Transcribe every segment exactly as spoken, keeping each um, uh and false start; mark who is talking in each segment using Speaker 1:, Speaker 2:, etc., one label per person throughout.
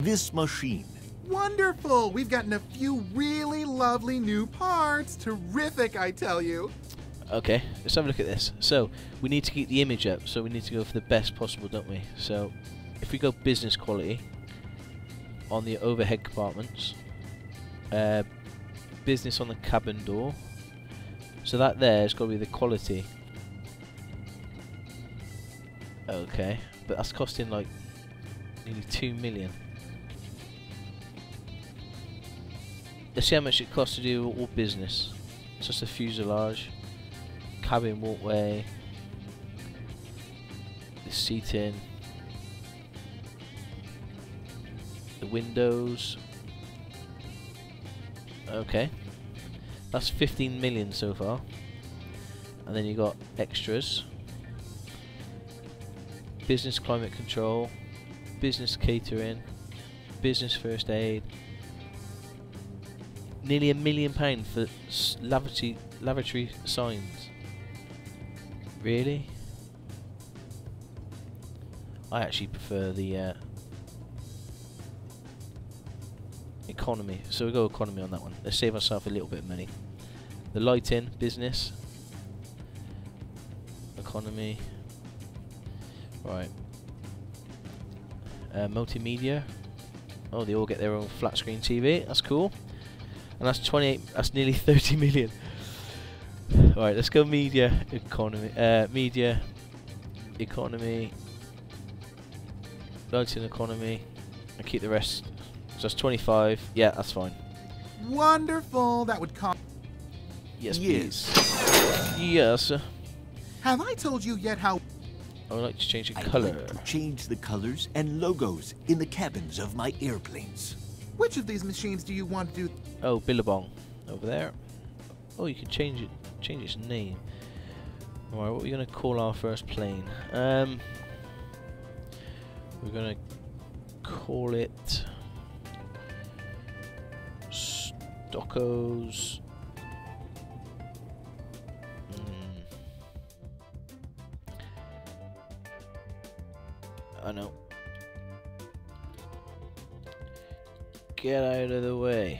Speaker 1: This machine.
Speaker 2: Wonderful! We've gotten a few really lovely new parts. Terrific, I tell you.
Speaker 3: Okay, let's have a look at this. So, we need to keep the image up, so we need to go for the best possible, don't we? So, if we go business quality, on the overhead compartments, uh, business on the cabin door, so that there has got to be the quality. Okay, but that's costing like nearly two million. Let's see how much it costs to do all business. It's just a fuselage, cabin walkway, the seating, the windows. Okay, that's fifteen million so far. And then you got extras, business climate control, business catering, business first aid. Nearly a million pound for s lavatory lavatory signs. Really? I actually prefer the uh, economy, so we go economy on that one. Let's save ourselves a little bit of money. The lighting, business, economy. Right. Uh, multimedia. Oh, they all get their own flat screen T V. That's cool. And that's twenty-eight. That's nearly thirty million. All right, let's go media economy. Uh, media economy. Lighting economy. And keep the rest. So that's twenty-five. Yeah, that's fine.
Speaker 2: Wonderful. That would cost.
Speaker 3: Yes,
Speaker 1: Yes.
Speaker 3: please. Yes.
Speaker 2: Have I told you yet how?
Speaker 3: I would like to change the
Speaker 1: I'd
Speaker 3: color.
Speaker 1: like to change the colors and logos in the cabins of my airplanes.
Speaker 2: Which of these machines do you want to do?
Speaker 3: Oh, Billabong over there. Oh, you can change it. Change its name. All right, what are we gonna call our first plane? Um, we're gonna call it Stockos. Mm. I know. Get out of the way.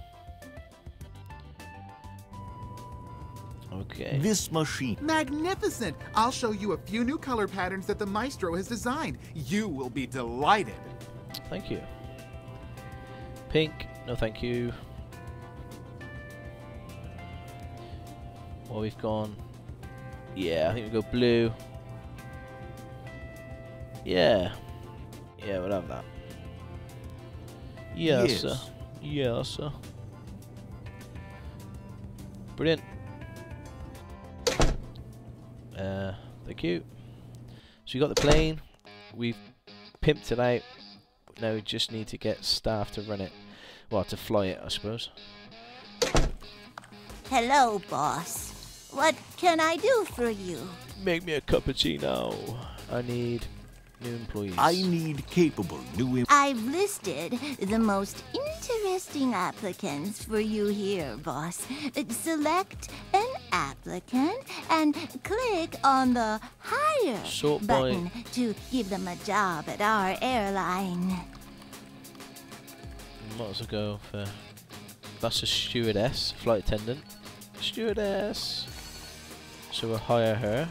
Speaker 3: Okay.
Speaker 1: This machine.
Speaker 2: Magnificent! I'll show you a few new color patterns that the maestro has designed. You will be delighted.
Speaker 3: Thank you. Pink. No, thank you. Well, we've gone. Yeah, I think we go blue. Yeah. Yeah, we'll have that. Yes,
Speaker 1: Yes.
Speaker 3: sir. Yes, sir. Brilliant. Uh, thank you. So we got the plane. We've pimped it out. Now we just need to get staff to run it. Well, to fly it, I suppose.
Speaker 4: Hello, boss. What can I do for you?
Speaker 3: Make me a cup of tea now. I need new employees.
Speaker 1: I need capable new em-
Speaker 4: I've listed the most interesting applicants for you here, boss. Select an applicant and click on the Hire
Speaker 3: Sort by-
Speaker 4: button to give them a job at our airline.
Speaker 3: Might as well go for. That's a stewardess, flight attendant. Stewardess. So we'll hire her.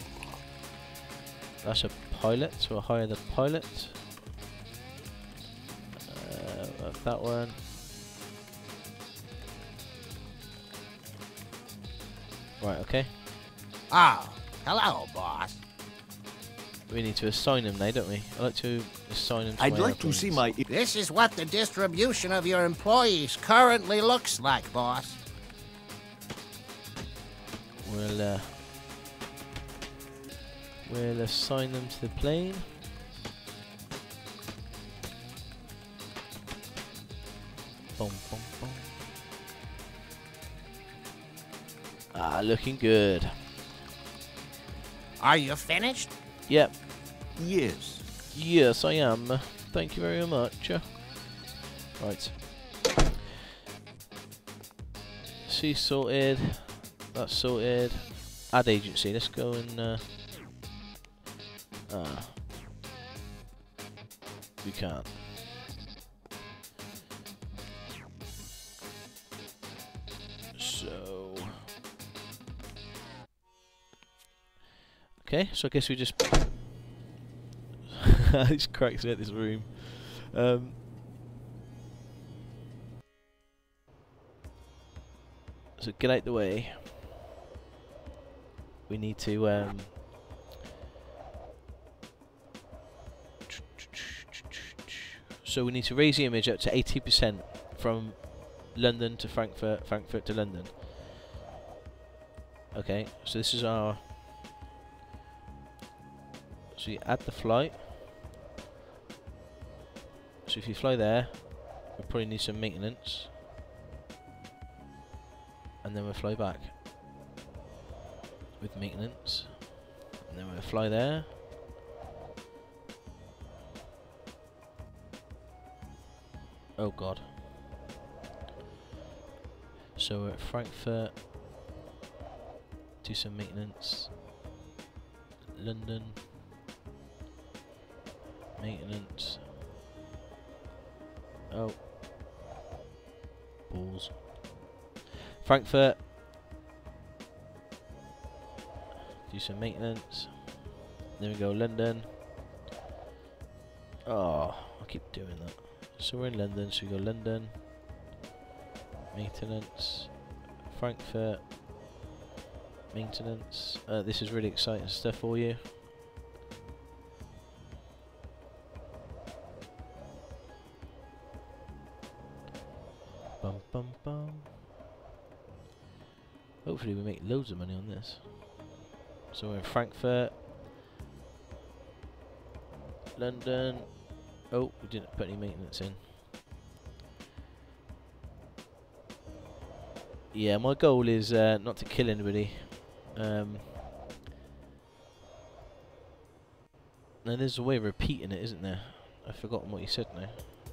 Speaker 3: That's a pilot, so we'll hire the pilot. Uh, that one. Right, okay.
Speaker 5: Oh, hello, boss.
Speaker 3: We need to assign them now, don't we? I'd like to assign them to
Speaker 1: I'd
Speaker 3: my
Speaker 1: like to see my...
Speaker 5: This is what the distribution of your employees currently looks like, boss.
Speaker 3: We'll, uh... We'll assign them to the plane. Boom, boom, boom. Ah, looking good.
Speaker 5: Are you finished?
Speaker 3: Yep.
Speaker 1: Yes.
Speaker 3: Yes, I am. Thank you very much. Right. See, sorted. That's sorted. Add agency. Let's go and... Uh, ah. We can't. Okay, so I guess we just... These cracks at this room. Um, so get out the way. We need to... Um, so we need to raise the image up to eighty percent from London to Frankfurt, Frankfurt to London. Okay, so this is our... So you add the flight. So if you fly there, we probably need some maintenance. And then we'll fly back with maintenance. And then we'll fly there. Oh god. So we're at Frankfurt. Do some maintenance. London. Maintenance. Oh. Balls. Frankfurt. Do some maintenance. Then we go London. Oh, I keep doing that. So we're in London, so we go London. Maintenance. Frankfurt. Maintenance. Uh, this is really exciting stuff for you. Bum bum bum. Hopefully we make loads of money on this. So we're in Frankfurt. London. Oh, we didn't put any maintenance in. Yeah, my goal is uh, not to kill anybody. Um, and there's a way of repeating it, isn't there? I've forgotten what you said now.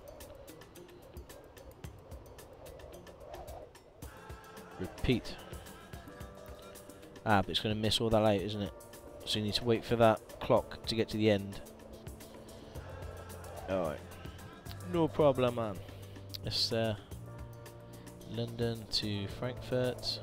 Speaker 3: Repeat. Ah, but it's going to miss all that out, isn't it? So you need to wait for that clock to get to the end. Alright. No problem, man. Let's uh, London to Frankfurt.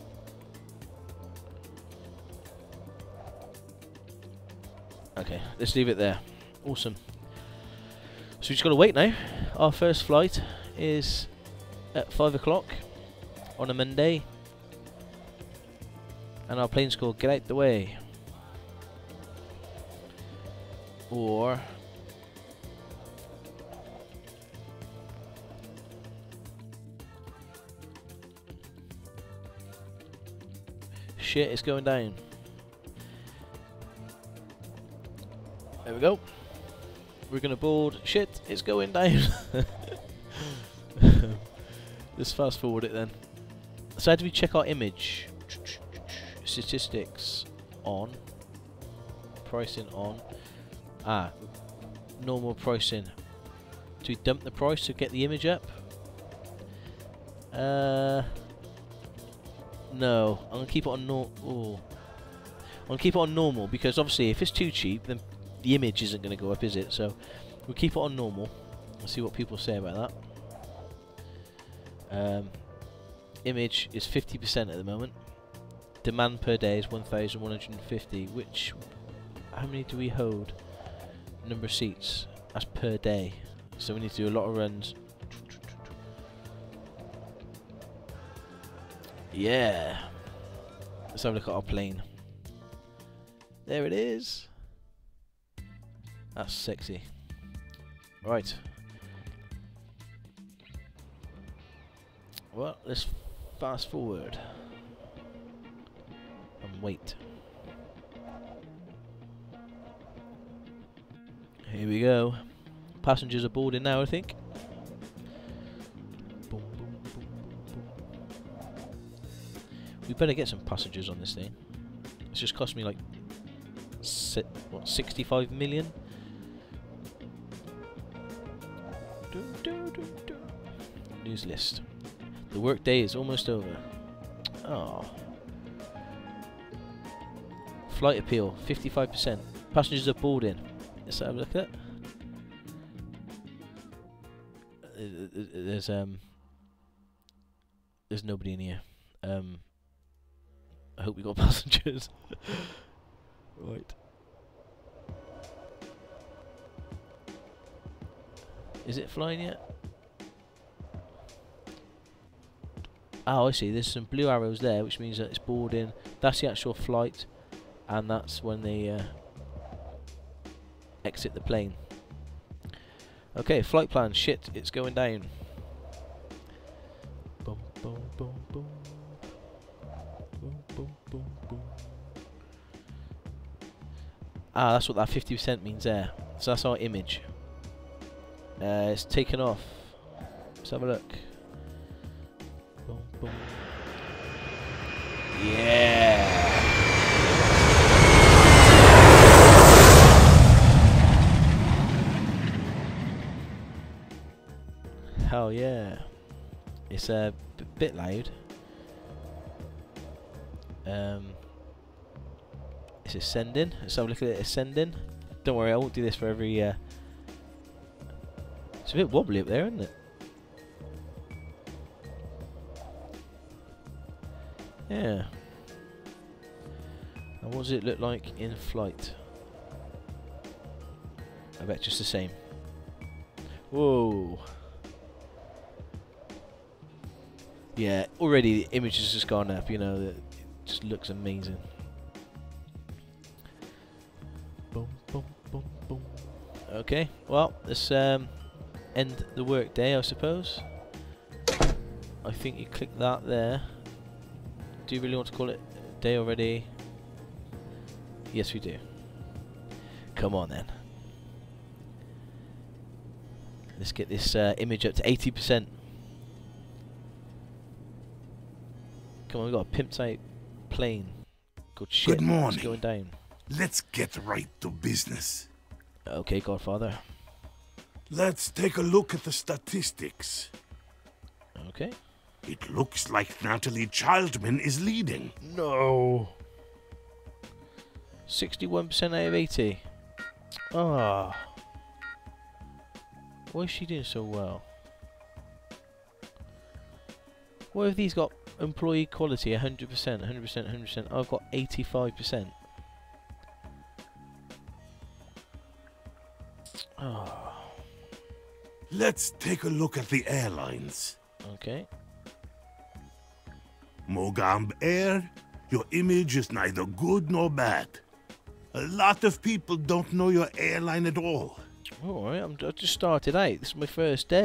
Speaker 3: Okay, let's leave it there. Awesome. So we just got to wait now. Our first flight is at five o'clock on a Monday. And our plane's called Get Out the Way. Or... Shit, it's going down. There we go. We're gonna board. Shit, it's going down. Let's fast forward it then. So how do we check our image? Statistics on. Pricing on. Ah, normal pricing. Do we dump the price to get the image up? Uh. No, I'm gonna keep it on nor. Oh, I'm gonna keep it on normal because obviously if it's too cheap, then the image isn't gonna go up, is it? So we'll keep it on normal. Let's see what people say about that. Um, image is fifty percent at the moment. Demand per day is one thousand one hundred fifty. Which, how many do we hold? Number of seats. That's per day. So we need to do a lot of runs. Yeah. Let's have a look at our plane. There it is. That's sexy. Right. Well, let's fast forward. And wait. Here we go. Passengers are boarding now, I think. We better get some passengers on this thing. It's just cost me like si what, sixty-five million. Do, do, do, do. News list. The workday is almost over. Oh. Flight appeal, fifty-five percent. Passengers are boarding. Let's have a look at it. There's um. There's nobody in here. Um. I hope we got passengers. Right. Is it flying yet? Oh, I see. There's some blue arrows there, which means that it's boarding. That's the actual flight, and that's when they uh, exit the plane. Okay, flight plan. Shit, it's going down. Boom, boom, boom, boom. Boom, boom, boom, boom. Ah, that's what that fifty percent means there. So that's our image. Uh, it's taken off. Let's have a look. Boom, boom. Yeah. Hell yeah. It's a b bit loud. Um, it's ascending. Let's have a look at it ascending. Don't worry, I won't do this for every. Uh, it's a bit wobbly up there, isn't it? Yeah. And what does it look like in flight? I bet just the same. Whoa. Yeah, already the image has just gone up, you know, it just looks amazing. Boom, boom, boom, boom. Okay, well, let's um, end the work day, I suppose. I think you click that there. Do you really want to call it a day already? Yes, we do. Come on then. Let's get this uh, image up to eighty percent. Come on, we've got a pimped out plane. Good shit.
Speaker 6: Good morning.
Speaker 3: It's going down.
Speaker 6: Let's get right to business.
Speaker 3: Okay, Godfather.
Speaker 6: Let's take a look at the statistics.
Speaker 3: Okay.
Speaker 6: It looks like Natalie Childman is leading.
Speaker 3: No. sixty-one percent out of eighty. Ah. Why is she doing so well? What have these got? Employee quality one hundred percent, one hundred percent, one hundred percent. I've got eighty-five percent. Oh.
Speaker 6: Let's take a look at the airlines.
Speaker 3: Okay.
Speaker 6: Mogamb Air, your image is neither good nor bad. A lot of people don't know your airline at all.
Speaker 3: Alright, I'm I just started out. This is my first day.